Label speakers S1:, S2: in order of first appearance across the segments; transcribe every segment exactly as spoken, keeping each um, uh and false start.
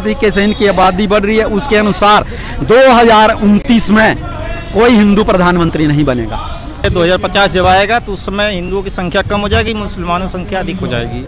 S1: तरीके से इनकी आबादी बढ़ रही है उसके अनुसार दो हज़ार उनतीस में कोई हिंदू प्रधानमंत्री नहीं बनेगा।
S2: दो हज़ार पचास जब आएगा तो उस समय हिंदुओं की संख्या कम हो जाएगी, मुसलमानों की संख्या अधिक हो जाएगी।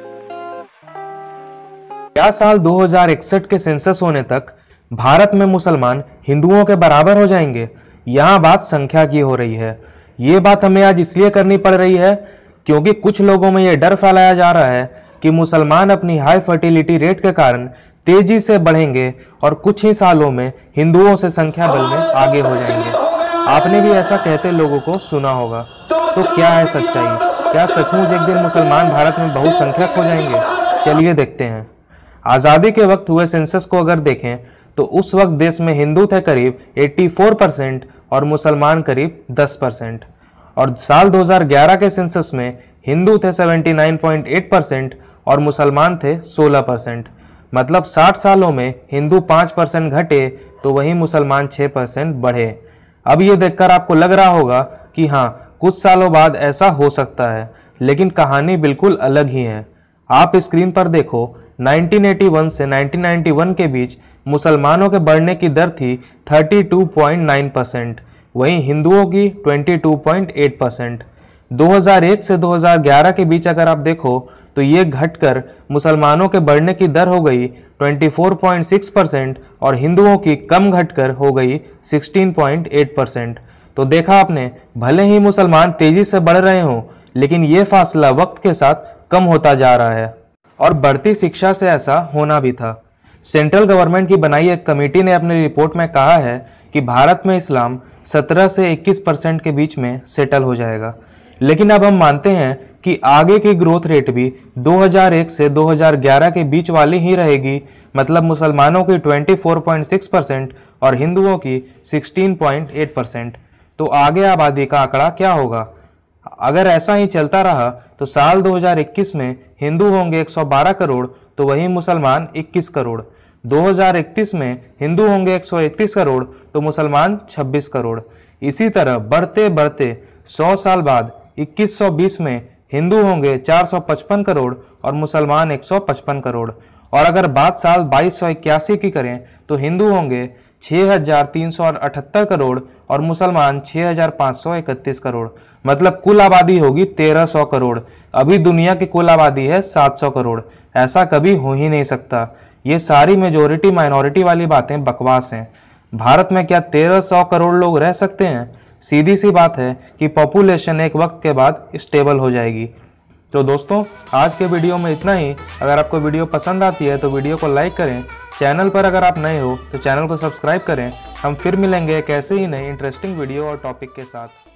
S3: क्या साल दो हज़ार इकसठ के सेंसस होने तक भारत में मुसलमान हिंदुओं के बराबर हो जाएंगे? यहाँ बात संख्या की हो रही है। ये बात हमें आज इसलिए करनी पड़ रही है क्योंकि कुछ लोगों में यह डर फैलाया जा रहा है कि मुसलमान अपनी हाई फर्टिलिटी रेट के कारण तेजी से बढ़ेंगे और कुछ ही सालों में हिंदुओं से संख्या बल में आगे हो जाएंगे। आपने भी ऐसा कहते लोगों को सुना होगा। तो क्या है सच्चाई? क्या सचमुच एक दिन मुसलमान भारत में बहुसंख्यक हो जाएंगे? चलिए देखते हैं। आज़ादी के वक्त हुए सेंसस को अगर देखें तो उस वक्त देश में हिंदू थे करीब चौरासी परसेंट और मुसलमान करीब दस परसेंट। और साल दो हज़ार ग्यारह के सेंसस में हिंदू थे उन्यासी पॉइंट आठ परसेंट और मुसलमान थे सोलह परसेंट। मतलब साठ सालों में हिंदू पाँच परसेंट घटे तो वहीं मुसलमान छः परसेंट बढ़े। अब ये देखकर आपको लग रहा होगा कि हाँ, कुछ सालों बाद ऐसा हो सकता है, लेकिन कहानी बिल्कुल अलग ही है। आप स्क्रीन पर देखो, उन्नीस सौ इक्यासी से उन्नीस सौ इक्यानवे के बीच मुसलमानों के बढ़ने की दर थी बत्तीस पॉइंट नौ परसेंट, वहीं हिंदुओं की बाईस पॉइंट आठ परसेंट। दो हज़ार एक से दो हज़ार ग्यारह के बीच अगर आप देखो तो ये घटकर मुसलमानों के बढ़ने की दर हो गई चौबीस पॉइंट छह परसेंट और हिंदुओं की कम घटकर हो गई सोलह पॉइंट आठ परसेंट। तो देखा आपने, भले ही मुसलमान तेजी से बढ़ रहे हों, लेकिन ये फासला वक्त के साथ कम होता जा रहा है। और बढ़ती शिक्षा से ऐसा होना भी था। सेंट्रल गवर्नमेंट की बनाई एक कमेटी ने अपनी रिपोर्ट में कहा है कि भारत में इस्लाम सत्रह से इक्कीस परसेंट के बीच में सेटल हो जाएगा। लेकिन अब हम मानते हैं कि आगे की ग्रोथ रेट भी दो हज़ार एक से दो हज़ार ग्यारह के बीच वाली ही रहेगी। मतलब मुसलमानों की चौबीस पॉइंट छह परसेंट और हिंदुओं की सोलह पॉइंट आठ परसेंट। तो आगे आबादी का आंकड़ा क्या होगा? अगर ऐसा ही चलता रहा तो साल दो हज़ार इक्कीस में हिंदू होंगे एक सौ बारह करोड़ तो वहीं मुसलमान इक्कीस करोड़। दो हज़ार इकतीस में हिंदू होंगे एक सौ इकतीस करोड़ तो मुसलमान छब्बीस करोड़। इसी तरह बढ़ते बढ़ते सौ साल बाद इक्कीस सौ बीस में हिंदू होंगे चार सौ पचपन करोड़ और मुसलमान एक सौ पचपन करोड़। और अगर बात साल बाईस सौ इक्यासी की करें तो हिंदू होंगे छः हज़ार तीन सौ अठहत्तर करोड़ और मुसलमान छः हज़ार पाँच सौ इकतीस करोड़। मतलब कुल आबादी होगी तेरह सौ करोड़। अभी दुनिया की कुल आबादी है सात सौ करोड़। ऐसा कभी हो ही नहीं सकता। ये सारी मेजोरिटी माइनॉरिटी वाली बातें बकवास हैं। भारत में क्या तेरह सौ करोड़ लोग रह सकते हैं? सीधी सी बात है कि पॉपुलेशन एक वक्त के बाद स्टेबल हो जाएगी। तो दोस्तों, आज के वीडियो में इतना ही। अगर आपको वीडियो पसंद आती है तो वीडियो को लाइक करें। चैनल पर अगर आप नए हो तो चैनल को सब्सक्राइब करें। हम फिर मिलेंगे एक ऐसे ही नए इंटरेस्टिंग वीडियो और टॉपिक के साथ।